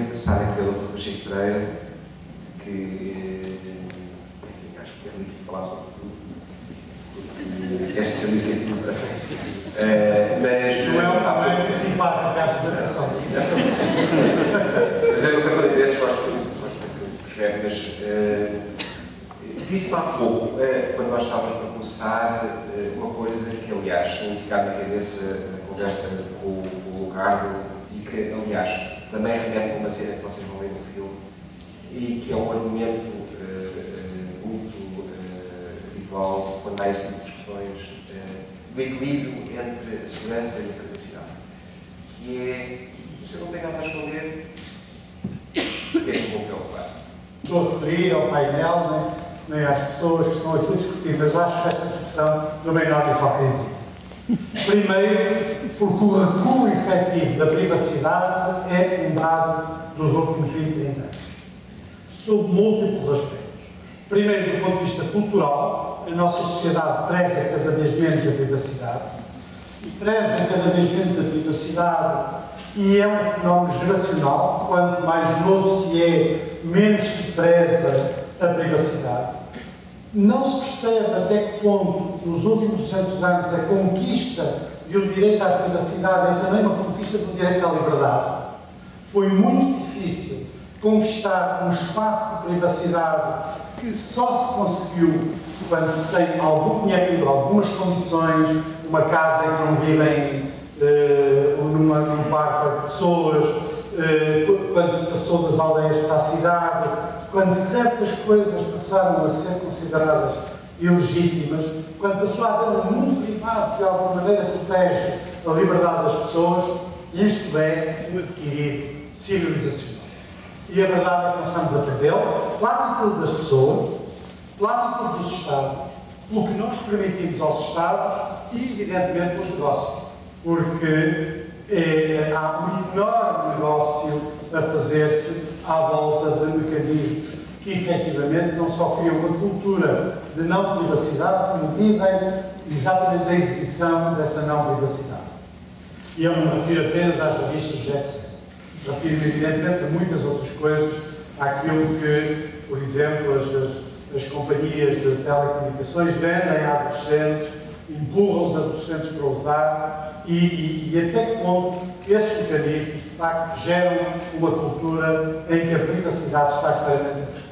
passar aqui ao Dr. Pacheco Pereira, que enfim, acho que é livre de falar sobre tudo, porque é especialista em tudo. Mas Joel também é muito simpático à apresentação. Mas é uma questão de interesses, gosto de escrever, mas disse-me há pouco, quando nós estávamos para começar, uma coisa que, aliás, tenho ficado na cabeça na conversa com o Ricardo e que, aliás, também remete com uma cena que vocês vão ler no filme e que é um argumento muito habitual quando há este tipo de discussões do equilíbrio entre a segurança e a privacidade, que é, você não tem nada a esconder, porque é que vou preocupar? Estou a referir ao painel, nem às pessoas que estão aqui a discutir, mas acho esta discussão de uma enorme hipocrisia. Primeiro, porque o recuo efetivo da privacidade é um dado dos últimos 20, 30 anos, sob múltiplos aspectos. Primeiro, do ponto de vista cultural, a nossa sociedade preza cada vez menos a privacidade, e preza cada vez menos a privacidade, e é um fenómeno geracional. Quanto mais novo se é, menos se preza a privacidade. Não se percebe até que ponto, nos últimos 200 anos, a conquista de um direito à privacidade é também uma conquista do direito à liberdade. Foi muito difícil conquistar um espaço de privacidade que só se conseguiu quando se tem algumas condições, uma casa em que não vivem num parque de pessoas, quando se passou das aldeias para a cidade, quando certas coisas passaram a ser consideradas ilegítimas, quando passou a haver um mundo privado que de alguma maneira protege a liberdade das pessoas, isto é um adquirido civilizacional. E a verdade é que nós estamos a perdê-lo pela atitude das pessoas, pela atitude dos Estados, pelo que nós permitimos aos Estados e, evidentemente, pelos negócios. Porque há um enorme negócio a fazer-se à volta de mecanismos que, efetivamente, não só criam uma cultura de não privacidade, como vivem exatamente da exibição dessa não privacidade. E eu não me refiro apenas às revistas do Jet Set. Refiro-me, evidentemente, a muitas outras coisas, àquilo que, por exemplo, as companhias de telecomunicações vendem a adolescentes, empurram os adolescentes para usar e até que ponto esses mecanismos, de facto, geram uma cultura em que a privacidade está claramente